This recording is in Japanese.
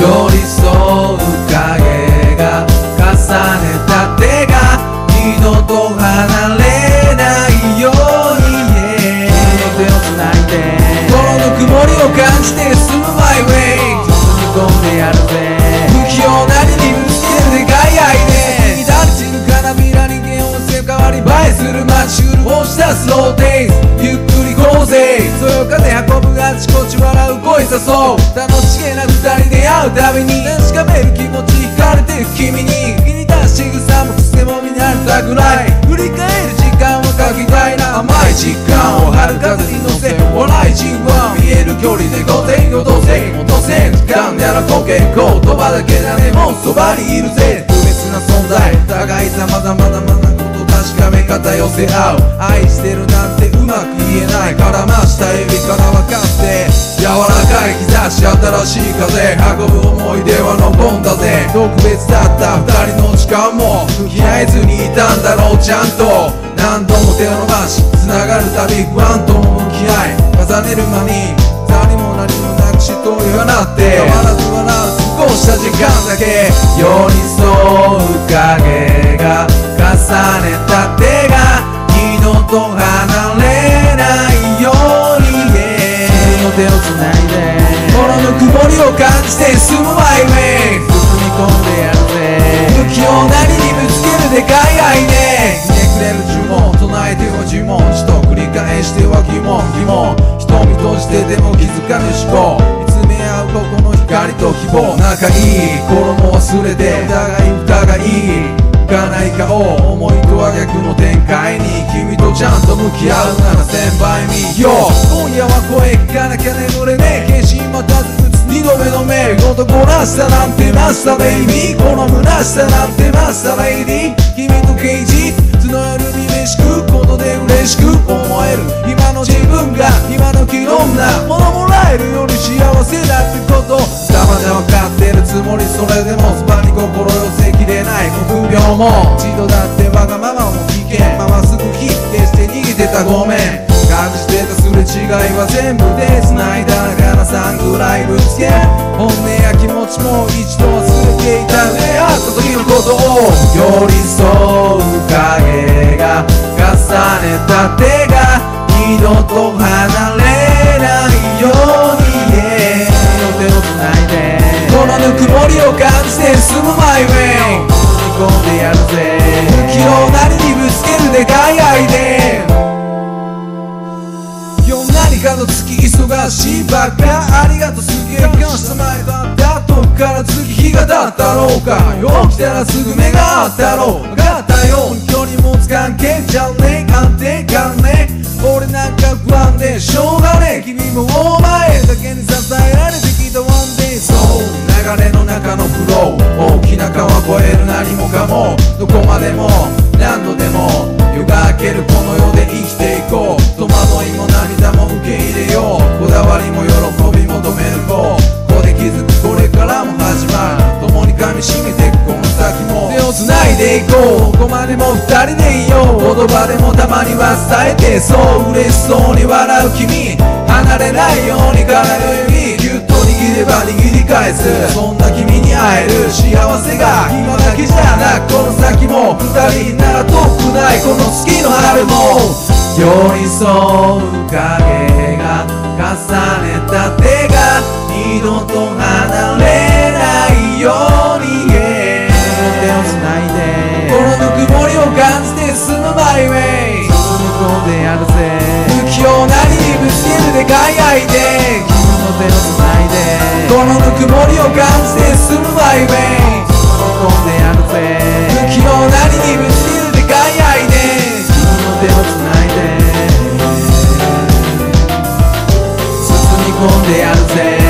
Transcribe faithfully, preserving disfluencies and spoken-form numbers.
寄り添う影が重ねた手が二度と離れないように、yeah、君の手をつないで心の曇りを感じて進む My way 包み込んでやるぜ不器用なりにぶつけるでかい愛で乱れ散る花びらに弦をせ変わり映えする街シュールをしたスローデイズゆっくり行こうぜそよ風運ぶあちこち笑う声誘う楽しげな二人出会うたびに確かめる気持ち惹かれてる君に気に出し仕草も癖も見慣れたぐらい振り返る時間を書きたいな甘い時間を春風に乗せ笑いじわ見える距離で午前夜どうせ落とせ時間やらこけ言葉だけだねもうそばにいるぜ特別な存在互い様々なまなこと確かめ方寄せ合う愛してるなんてうまく言えない絡ました指から分かって柔らかい日差し新しい風運ぶ思い出は残んだぜ特別だった二人の時間も向き合えずにいたんだろうちゃんと何度も手を伸ばし繋がるたび不安とも向き合い重ねる間に何も何もなくしとり放って変わらず笑う過ごした時間だけ寄り添う影が重ねた手が二度と離れないように、yeah、君の手をつないで心の曇りを感じて進む My way 包み込んでやるぜ不器用なりにぶつけるでかい愛でひねくれる呪文唱えては呪文死と繰り返しては疑問疑問瞳閉じてでも気づかぬ思考見つめ合うここの光と希望仲いい頃も忘れて疑い疑いかない顔思いとは逆の展開に君とちゃんと向き合うなら千倍見よ今夜は声聞かなきゃ眠れねえ決心待たず打つ二度目の目男らしさなんてマスターベイビーこの虚しさなんてマスターレイディー君とケージ募るに飯食うことで嬉しく思える今の自分が今の気の女物もらえるより幸せだってことざまで分かってるつもりそれでもそばに心寄せきれない臆病も一度だってわがままも聞けままっすぐ否定して逃げてたごめん隠してたすれ違いは全部で繋いだからさんぐらいぶつけ本音や気持ちも一度忘れていた出会った時のことを寄り添う影が重ねた手が二度と離れないように、yeah、君の手をつないでこのぬくもりを感じて進む My way 包み込んでやるぜ不器用なりにぶつけるでかい愛で何かの月忙しいばっかありがとうすげえ感謝前だった後から次日が経ったろうか起きたらすぐ目が合ったろう分かったよ距離もつ関係じゃねえ安定感ね俺なんか不安でしょうがねえ君もお前だけに支えられてきた One day そう流れの中のフロー大きな川越える何もかもどこまでも何度でも夜が明けるこの世で生きていこう戸惑いも涙も受け入れようこだわりも喜び求めるこうここで気づくこれからも始まる共に噛みしめていくこの先も手をつないでいこうここまでも二人でいよう言葉でもたまには伝えてそう嬉しそうに笑う君離れないように体の指ギュッと握れば握り返すそんな君に会える幸せが今だけじゃなくこの先も二人なら遠くないこの月の春も寄り添う影が重ねた手が二度と離れないように、yeah、手をつないでこのぬくもりを感じて進む My way 包み込んでやるぜ不器用なりにぶつけるでかい愛で君の手をつないでこのぬくもりを感じて進む My way 包み込んでやるぜ不器用なりにぶつけるでかい愛で君の手をつないで包み込んでやるぜ